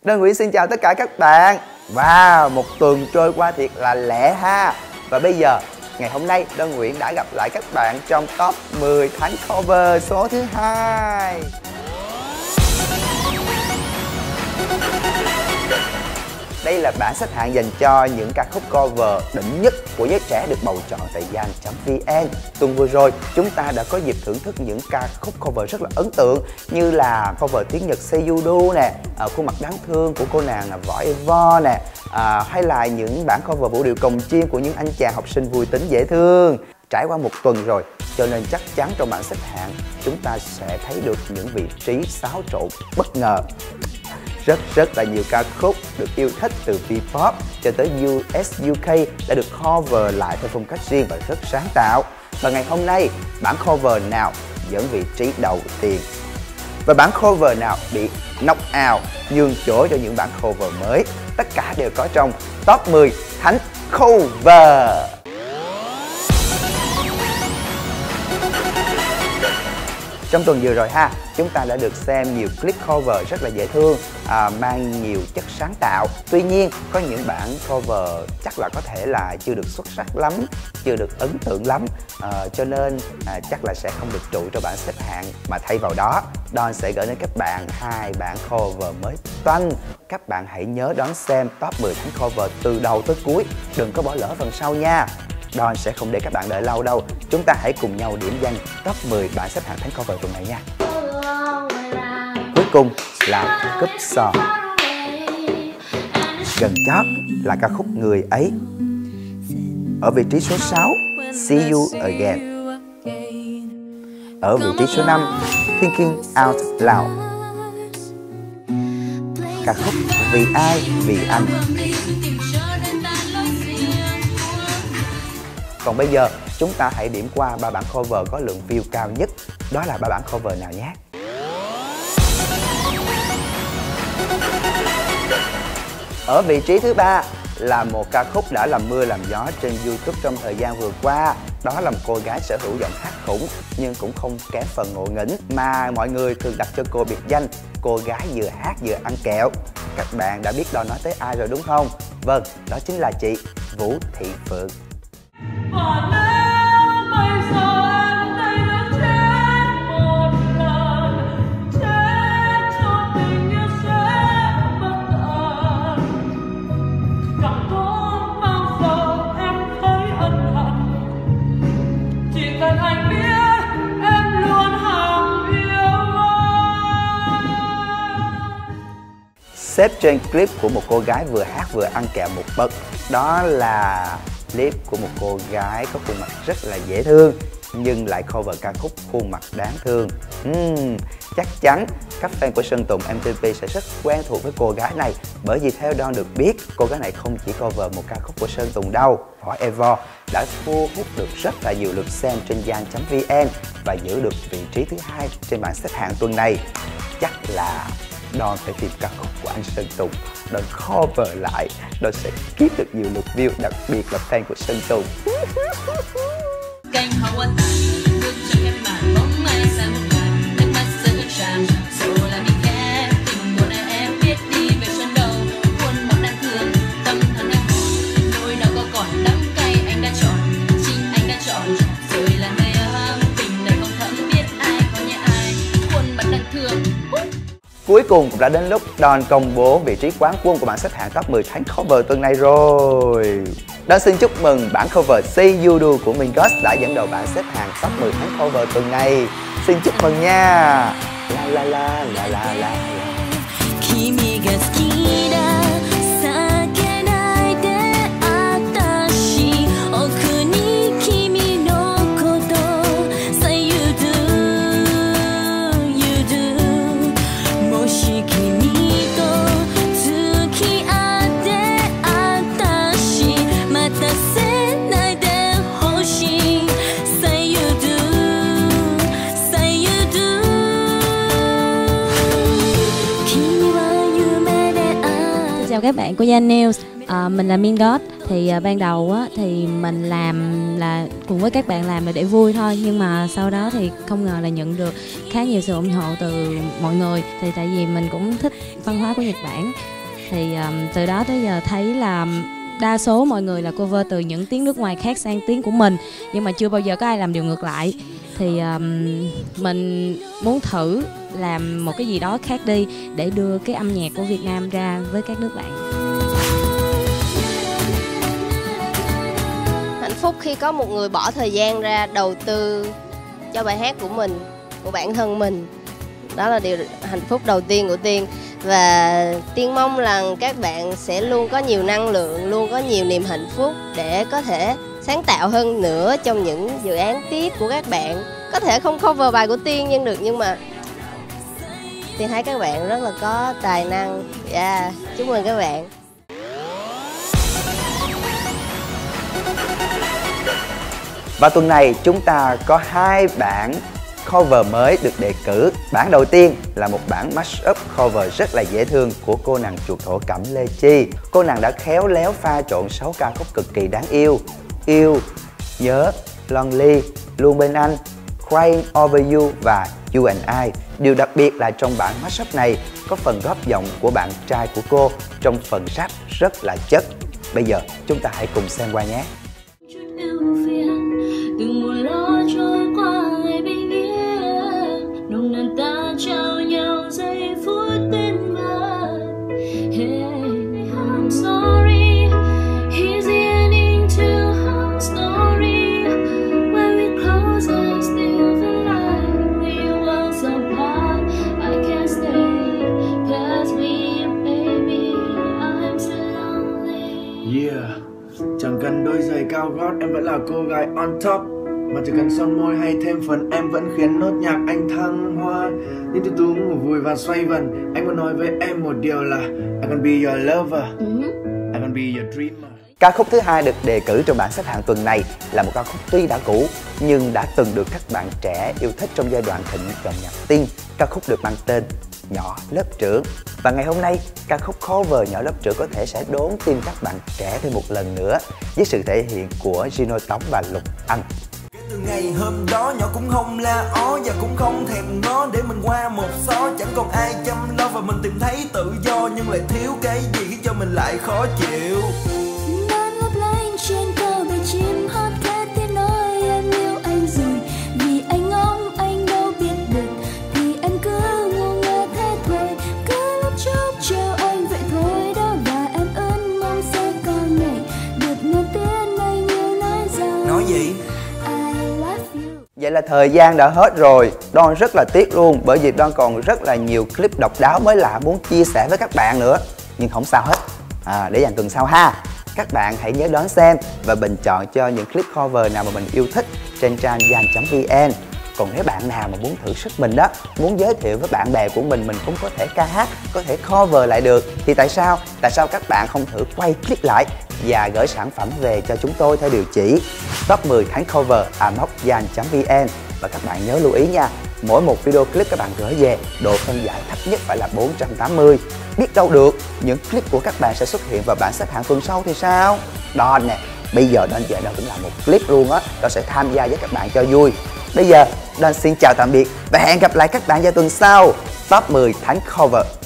Đơn Nguyễn xin chào tất cả các bạn. Wow, một tuần trôi qua thiệt là lẹ ha. Và bây giờ, ngày hôm nay Đơn Nguyễn đã gặp lại các bạn trong top 10 thánh cover số thứ 2. Đây là bảng xếp hạng dành cho những ca khúc cover đỉnh nhất của giới trẻ được bầu chọn tại Gian.vn. Tuần vừa rồi, chúng ta đã có dịp thưởng thức những ca khúc cover rất là ấn tượng như là cover tiếng Nhật Seiyudo nè, Khuôn mặt đáng thương của cô nàng Võ Evo nè, hay là những bản cover vũ điệu cồng chiên của những anh chàng học sinh vui tính dễ thương. Trải qua một tuần rồi, cho nên chắc chắn trong bảng xếp hạng chúng ta sẽ thấy được những vị trí xáo trộn bất ngờ. Rất là nhiều ca khúc được yêu thích từ V-pop cho tới US, UK đã được cover lại theo phong cách riêng và rất sáng tạo. Và ngày hôm nay, bản cover nào dẫn vị trí đầu tiên? Và bản cover nào bị knock out, nhường chỗ cho những bản cover mới? Tất cả đều có trong top 10 thánh cover. Trong tuần vừa rồi ha, chúng ta đã được xem nhiều clip cover rất là dễ thương, mang nhiều chất sáng tạo. Tuy nhiên, có những bản cover chắc là có thể là chưa được xuất sắc lắm, chưa được ấn tượng lắm, cho nên chắc là sẽ không được trụ cho bảng xếp hạng. Mà thay vào đó, Don sẽ gửi đến các bạn 2 bản cover mới toanh. Các bạn hãy nhớ đón xem top 10 thánh cover từ đầu tới cuối, đừng có bỏ lỡ phần sau nha. Don sẽ không để các bạn đợi lâu đâu. Chúng ta hãy cùng nhau điểm danh top 10 bảng xếp hạng thánh cover tuần này nha. Cuối cùng là cúp sò. Gần chót là ca khúc Người Ấy. Ở vị trí số 6, See You Again. Ở vị trí số 5, Thinking Out Loud. Ca khúc Vì Ai Vì Anh. Còn bây giờ, chúng ta hãy điểm qua 3 bản cover có lượng view cao nhất. Đó là 3 bản cover nào nhé? Ở vị trí thứ 3 là một ca khúc đã làm mưa làm gió trên YouTube trong thời gian vừa qua. Đó là một cô gái sở hữu giọng hát khủng nhưng cũng không kém phần ngộ nghĩnh, mà mọi người thường đặt cho cô biệt danh cô gái vừa hát vừa ăn kẹo. Các bạn đã biết Don nói tới ai rồi đúng không? Vâng, đó chính là chị Vũ Thị Phượng. Và nếu bây giờ em thấy được chết một lần, chết cho tình yêu sẽ bất tận. Chẳng có bao giờ em thấy ân hận, chỉ cần anh biết em luôn hằng yêu anh. Xếp trên clip của một cô gái vừa hát vừa ăn kẹo một bậc, đó là clip của một cô gái có khuôn mặt rất là dễ thương nhưng lại cover ca khúc Khuôn Mặt Đáng Thương. Chắc chắn các fan của Sơn Tùng MTP sẽ rất quen thuộc với cô gái này, bởi vì theo Don được biết, cô gái này không chỉ cover một ca khúc của Sơn Tùng đâu. Võ Evo đã thu hút được rất là nhiều lượt xem trên Gian.vn và giữ được vị trí thứ 2 trên bảng xếp hạng tuần này. Chắc là Don phải tìm ca khúc của anh Sơn Tùng, Don cover lại, Don sẽ kiếm được nhiều lượt view, đặc biệt là fan của Sơn Tùng. Cuối cùng cũng đã đến lúc Don công bố vị trí quán quân của bảng xếp hạng top 10 thánh cover tuần này rồi. Don xin chúc mừng bản cover Say You Do của Mingos đã dẫn đầu bảng xếp hạng top 10 thánh cover tuần này. Xin chúc mừng nha. La la la la la la. Chào các bạn của Gian News. Mình là Min God. Thì ban đầu á, thì mình làm là cùng với các bạn làm là để vui thôi. Nhưng mà sau đó thì không ngờ là nhận được khá nhiều sự ủng hộ từ mọi người. Thì tại vì mình cũng thích văn hóa của Nhật Bản. Thì từ đó tới giờ thấy là đa số mọi người là cover từ những tiếng nước ngoài khác sang tiếng của mình. Nhưng mà chưa bao giờ có ai làm điều ngược lại. Thì mình muốn thử làm một cái gì đó khác đi để đưa cái âm nhạc của Việt Nam ra với các nước bạn. Hạnh phúc khi có một người bỏ thời gian ra đầu tư cho bài hát của mình, của bản thân mình. Đó là điều hạnh phúc đầu tiên của Tiên. Và Tiên mong rằng các bạn sẽ luôn có nhiều năng lượng, luôn có nhiều niềm hạnh phúc để có thể sáng tạo hơn nữa trong những dự án tiếp của các bạn. Có thể không cover bài của Tiên nhưng được, nhưng mà Tiên thấy các bạn rất là có tài năng. Chúc mừng các bạn. Và tuần này chúng ta có 2 bản cover mới được đề cử. Bản đầu tiên là một bản mashup cover rất là dễ thương của cô nàng chuột thổ Cẩm Lê Chi. Cô nàng đã khéo léo pha trộn 6 ca khúc cực kỳ đáng yêu: Yêu, Nhớ, Lonely, Luôn Bên Anh, Crying Over You và You and I. Điều đặc biệt là trong bản mashup này có phần góp giọng của bạn trai của cô trong phần rap rất là chất. Bây giờ chúng ta hãy cùng xem qua nhé. Từng mùa lo trôi qua ngày bình yên, nồng nàn ta trao nhau giây phút tên vần. Hey, I'm sorry, here's the ending to our story. When we close, I still feel like we worlds apart. I can't stay, 'cause we, baby, I'm still lonely. Yeah. Chẳng cần đôi giày cao gót, em vẫn là cô gái on top. Mà chỉ cần son môi hay thêm phần, em vẫn khiến nốt nhạc anh thăng hoa. Đi từ tú ngủ vùi và xoay vần. Anh muốn nói với em một điều là I can be your lover, I can be your dreamer. Ca khúc thứ hai được đề cử trong bảng xếp hạng tuần này là một ca khúc tuy đã cũ nhưng đã từng được các bạn trẻ yêu thích trong giai đoạn thịnh dòng nhạc Tiên. Ca khúc được mang tên Nhỏ Lớp Trưởng. Và ngày hôm nay, ca khúc cover Nhỏ Lớp Trưởng có thể sẽ đốn tim các bạn trẻ thêm một lần nữa với sự thể hiện của Gino Tống và Lục Anh. Từ ngày hôm đó nhỏ cũng không la ó và cũng không thèm ngó để mình qua một xó, chẳng còn ai chăm lo và mình tìm thấy tự do, nhưng lại thiếu cái gì khiến cho mình lại khó chịu. Nắng lấp lánh trên cao bầy chim hót khẽ tiếng nói em yêu anh rồi, vì anh ngóng anh đâu biết được thì em cứ ngu ngơ thế thôi, cứ lúc chốc treo anh vậy thôi đó, và em ơn mong sẽ có ngày được nghe tiếng anh yêu nói rằng Nói gì? Vậy là thời gian đã hết rồi. Don rất là tiếc luôn, bởi vì Don còn rất là nhiều clip độc đáo mới lạ muốn chia sẻ với các bạn nữa. Nhưng không sao hết, để dành tuần sau ha. Các bạn hãy nhớ đón xem và bình chọn cho những clip cover nào mà mình yêu thích trên trang Yan.vn. Còn nếu bạn nào mà muốn thử sức mình đó, muốn giới thiệu với bạn bè của mình cũng có thể ca hát, có thể cover lại được, thì tại sao các bạn không thử quay clip lại và gửi sản phẩm về cho chúng tôi theo địa chỉ top 10 tháng cover @yan.vn. Và các bạn nhớ lưu ý nha, mỗi một video clip các bạn gửi về, độ phân giải thấp nhất phải là 480. Biết đâu được những clip của các bạn sẽ xuất hiện vào bảng xếp hạng tuần sau thì sao? Don nè, bây giờ Don về Don cũng làm một clip luôn á, Don sẽ tham gia với các bạn cho vui. Bây giờ Don xin chào tạm biệt và hẹn gặp lại các bạn vào tuần sau. Top 10 tháng cover.